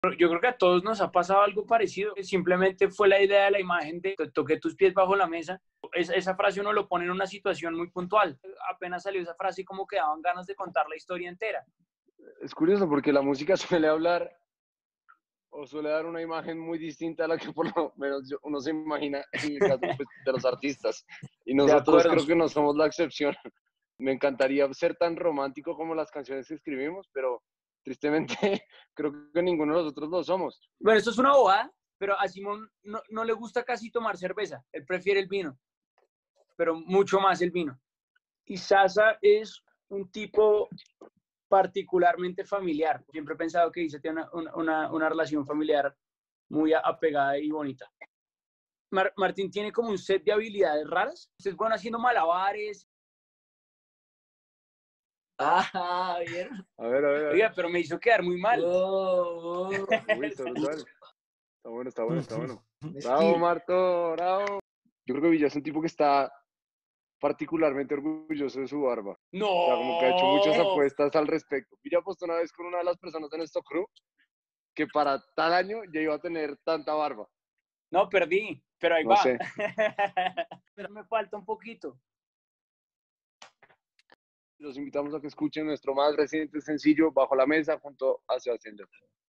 Yo creo que a todos nos ha pasado algo parecido. Simplemente fue la idea de la imagen de toqué tus pies bajo la mesa. Esa frase uno lo pone en una situación muy puntual. Apenas salió esa frase y como que daban ganas de contar la historia entera. Es curioso porque la música suele hablar o suele dar una imagen muy distinta a la que por lo menos uno se imagina en el caso pues, de los artistas. Y De nosotros acuerdo. creo que no somos la excepción. Me encantaría ser tan romántico como las canciones que escribimos, pero tristemente creo que ninguno de nosotros lo somos. Bueno, esto es una bobada, pero a Simón no le gusta casi tomar cerveza. Él prefiere el vino, pero mucho más el vino. Y Sasa es un tipo particularmente familiar. Siempre he pensado que Isa tiene una relación familiar muy apegada y bonita. Martín tiene como un set de habilidades raras. Usted es bueno haciendo malabares. Ah, ¿vieron? A ver, a ver, a ver. Oiga, pero me hizo quedar muy mal. Oh, Uy, está brutal. Está bueno, está bueno, está bueno. Bravo, sí. Marto, bravo. Yo creo que Villa es un tipo que está particularmente orgulloso de su barba. O sea, como que ha hecho muchas No. apuestas al respecto. Villa apostó una vez con una de las personas de nuestro crew que para tal año ya iba a tener tanta barba. No, perdí, pero ahí No va. sé. Pero me falta un poquito. Los invitamos a que escuchen nuestro más reciente sencillo, Bajo la Mesa, junto a Sebastián Yatra.